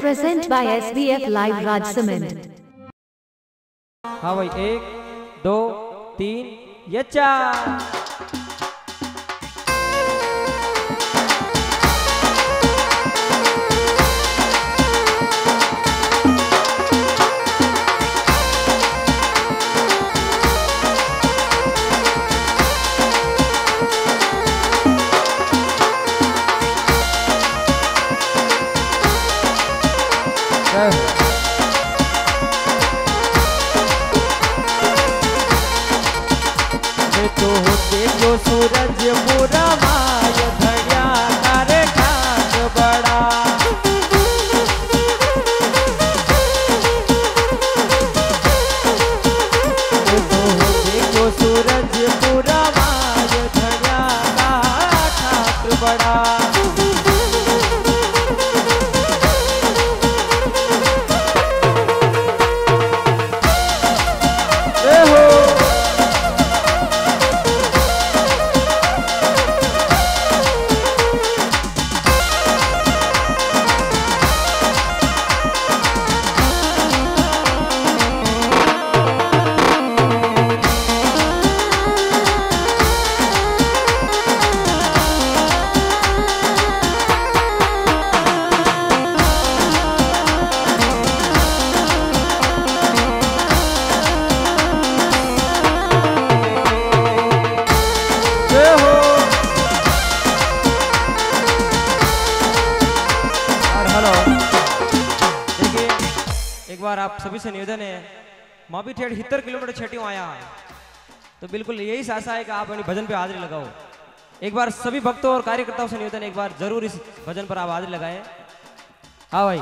present by SBF Live Rajsamand. हाँ भाई 1 2 3 ये 4। तो देखो सूरज पूरा माय धड़िया तारे ठाक बड़ा। तो देखो सूरज पूरा माय धड़िया ठाक बड़ा। एक बार आप सभी से निवेदन है, माँ भी 70 किलोमीटर छठी आया तो बिल्कुल यही आशा है कि आप अपनी भजन पे हाजिरी लगाओ। एक बार सभी भक्तों और कार्यकर्ताओं से निवेदन, एक बार जरूर इस भजन पर आप हाजिरी लगाएं। हाँ भाई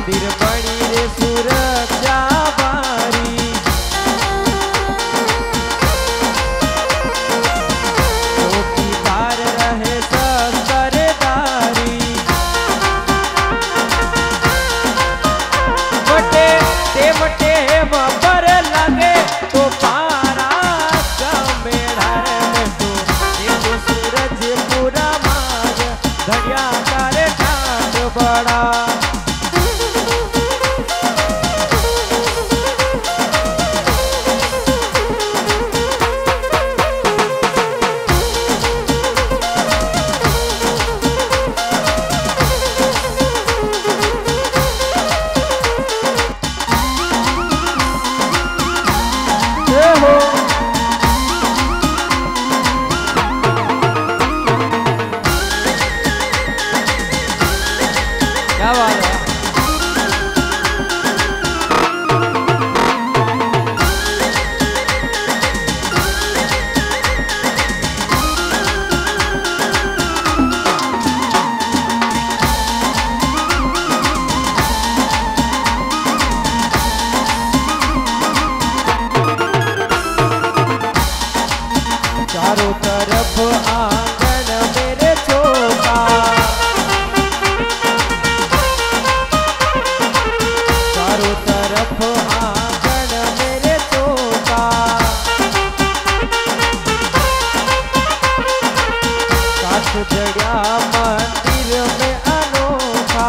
मंदिर बनी रे सुरक्षा बारी चौकीदार रहे सरदारी बटे ते बटे पर लगे तो पारा मेरा तो देखो सूरज पूरा मार धड़िया करे ठाट बड़ा क्या बात है चारों तरफ आंगन मेरे चौका चारों तरफ आंगन मेरे चौका काठ जड़िया मंदिर में अनोखा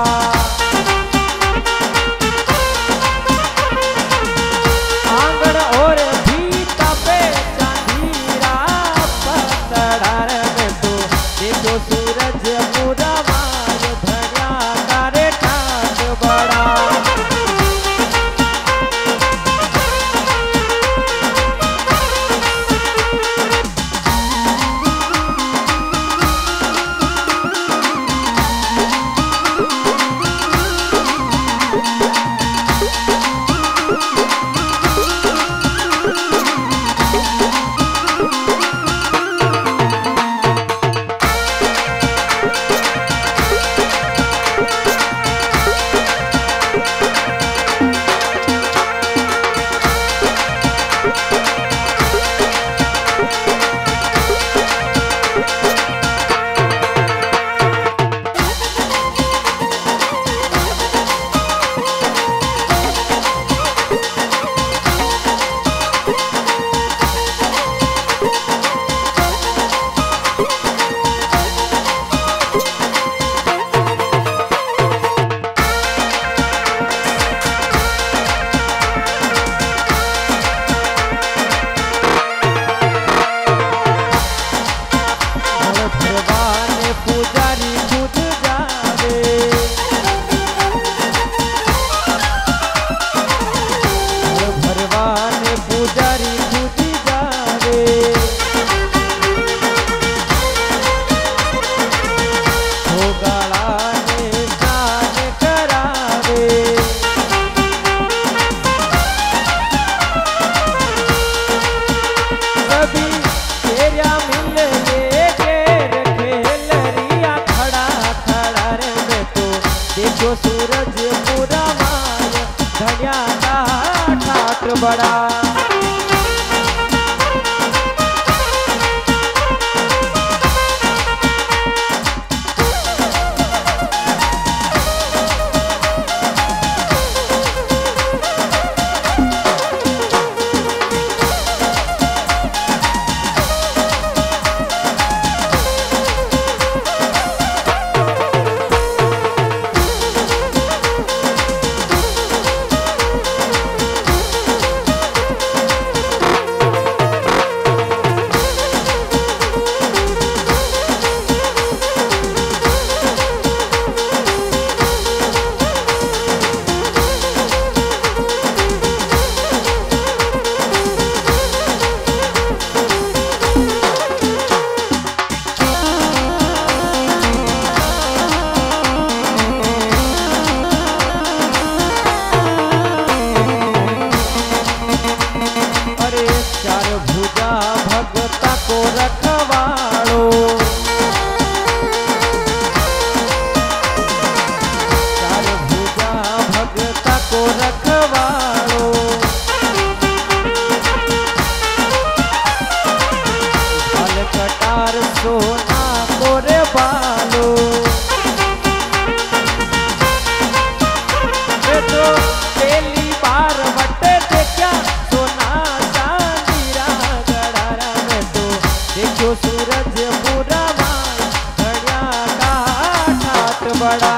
आंगन और भीता पे चांदीरा पतड़ार में तो देखो सूरज पूरा मार धनिया करे ठाट बड़ा पुजारी खुद जावे भगवान पुजारी खुद जावे भोगाड़ा ने स्नान करावे सभी तेरा मिल देखो सूरज पूरा मार धनिया का ठाट बड़ा तो पहली बार बटे देखा सोना चांदीरा गड़ारा में तो देखो सूरज पूरा घड़िया का ठाट बड़ा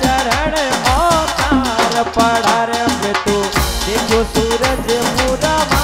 पड़ा रे तो देखो सूरज पूरा